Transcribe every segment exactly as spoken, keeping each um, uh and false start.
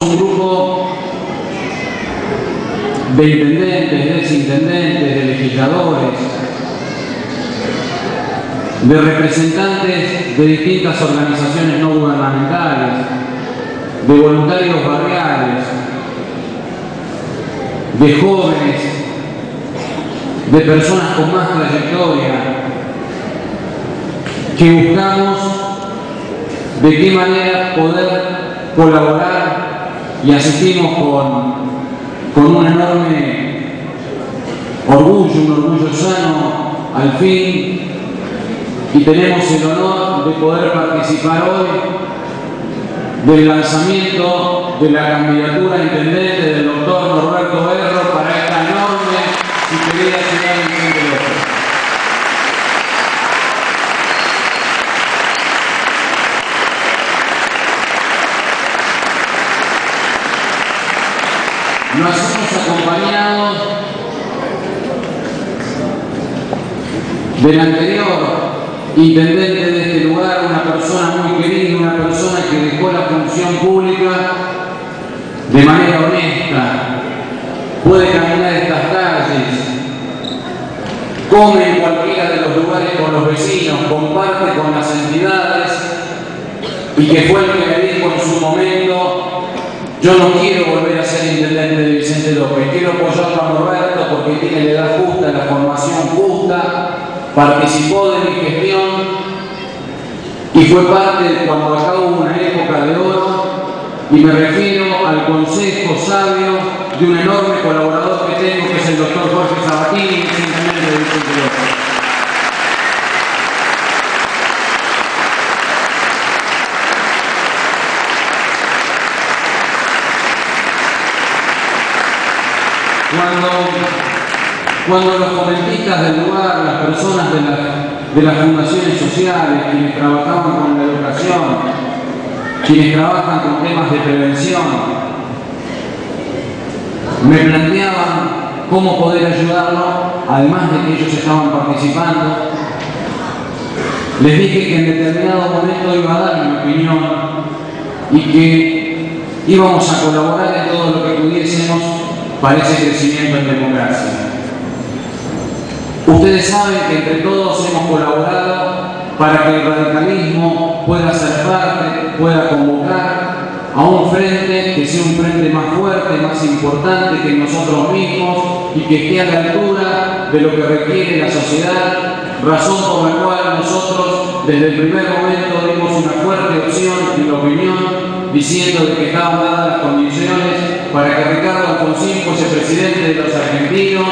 Un grupo de intendentes, de exintendentes, de legisladores, de representantes de distintas organizaciones no gubernamentales, de voluntarios barriales, de jóvenes, de personas con más trayectoria, que buscamos de qué manera poder colaborar y asistimos con, con un enorme orgullo, un orgullo sano al fin, y tenemos el honor de poder participar hoy del lanzamiento de la candidatura a intendente del doctor Norberto Berro para esta enorme y querida ciudad de Vicente López. Lo hacemos acompañados del anterior intendente de este lugar, una persona muy querida, una persona que dejó la función pública de manera honesta, puede caminar estas calles, come en cualquiera de los lugares con los vecinos, comparte con las entidades, y que fue el que me dijo en su momento: yo no quiero volver a ser intendente de Vicente López, quiero apoyarlo a Norberto porque tiene la edad justa, la formación justa, participó de mi gestión y fue parte de cuando acá hubo una época de oro, y me refiero al consejo sabio de un enorme colaborador que tengo, que es el doctor Jorge Sabatini, intendente de Vicente López. Cuando, cuando los jovencitas del lugar, las personas de, la, de las fundaciones sociales, quienes trabajaban con la educación, quienes trabajan con temas de prevención, me planteaban cómo poder ayudarlo, además de que ellos estaban participando, les dije que en determinado momento iba a dar mi opinión y que íbamos a colaborar en todo lo que pudiésemos para ese crecimiento en democracia. Ustedes saben que entre todos hemos colaborado para que el radicalismo pueda ser parte, pueda convocar a un frente que sea un frente más fuerte, más importante que nosotros mismos y que esté a la altura de lo que requiere la sociedad, razón por la cual nosotros desde el primer momento dimos una fuerte opción en la opinión, diciendo de que estaban dadas las condiciones para que Ricardo Alfonsín fuese presidente de los argentinos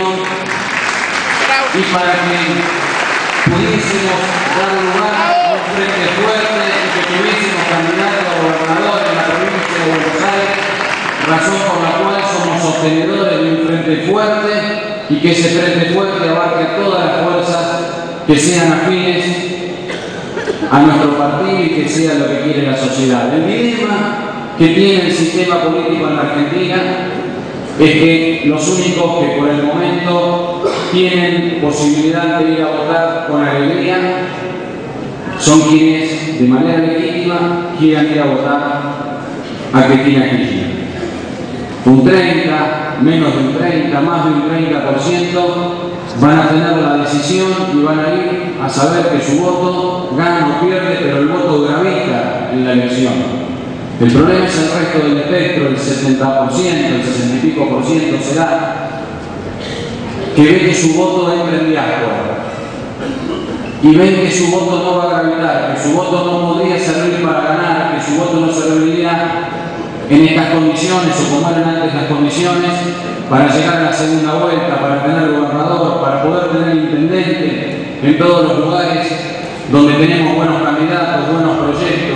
y para que pudiésemos dar lugar a un frente fuerte y que tuviésemos candidato a gobernador en la provincia de Buenos Aires, razón por la cual somos sostenedores de un frente fuerte y que ese frente fuerte abarque a todas las fuerzas que sean afines a nuestro partido y que sea lo que quiere la sociedad. El dilema que tiene el sistema político en la Argentina es que los únicos que por el momento tienen posibilidad de ir a votar con alegría son quienes de manera legítima quieran ir a votar a Cristina Kirchner. Un treinta, menos de un treinta, más de un treinta por ciento van a tener la decisión y van a ir a saber que su voto gana o pierde, pero el voto gravita en la elección. El problema es el resto del espectro, el setenta por ciento, el sesenta y pico por ciento será, que ve que su voto entra en diáspora y ven que su voto no va a gravitar, que su voto no podría servir para ganar, que su voto no serviría en estas condiciones o como eran antes las condiciones para llegar a la segunda vuelta, para tener gobernador, para poder tener intendente en todos los lugares donde tenemos buenos candidatos, buenos proyectos.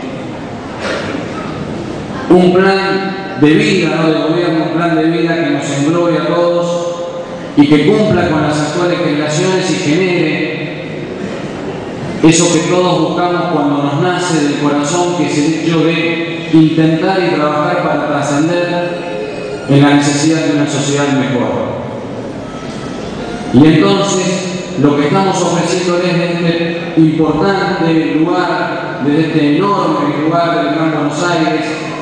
Un plan de vida, no de gobierno, un plan de vida que nos englobe a todos y que cumpla con las actuales generaciones y genere eso que todos buscamos cuando nos nace del corazón, que es el hecho de intentar y trabajar para trascender en la necesidad de una sociedad mejor. Y entonces, lo que estamos ofreciendo desde este importante lugar, desde este enorme lugar del Gran Buenos Aires,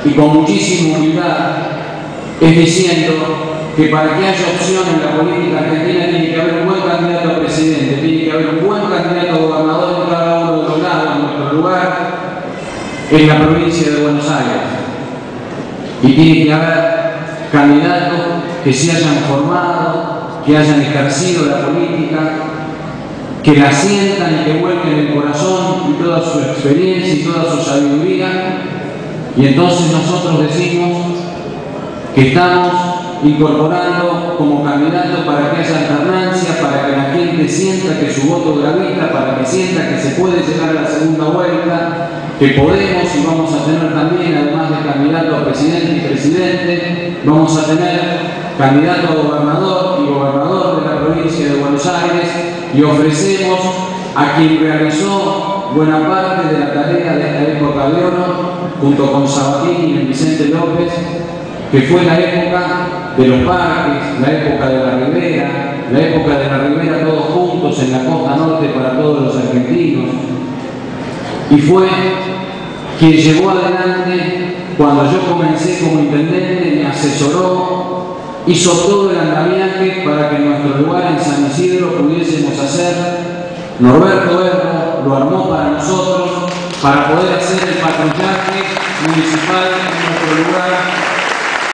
y con muchísima humildad es diciendo que para que haya opción en la política argentina tiene que haber un buen candidato a presidente, tiene que haber un buen candidato a gobernador en cada uno de los lados. Nuestro lugar en la provincia de Buenos Aires. Y tiene que haber candidatos que se hayan formado, que hayan ejercido la política, que la sientan y que vuelquen el corazón y toda su experiencia y toda su sabiduría. Y entonces nosotros decimos que estamos incorporando como candidato para que haya alternancia, para que la gente sienta que su voto gravita, para que sienta que se puede llegar a la segunda vuelta, que podemos y vamos a tener también, además de candidato a presidente y presidente, vamos a tener candidato a gobernador y gobernador de la provincia de Buenos Aires, y ofrecemos a quien realizó buena parte de la tarea de esta época de oro, junto con Sabatini y Vicente López, que fue la época de los parques, la época de la Ribera, la época de la Ribera todos juntos en la costa norte para todos los argentinos, y fue quien llevó adelante, cuando yo comencé como intendente, me asesoró, hizo todo el andamiaje para que en nuestro lugar en San Isidro pudiésemos hacer. Norberto Erro lo armó para nosotros, para poder hacer el patrullaje municipal en nuestro lugar.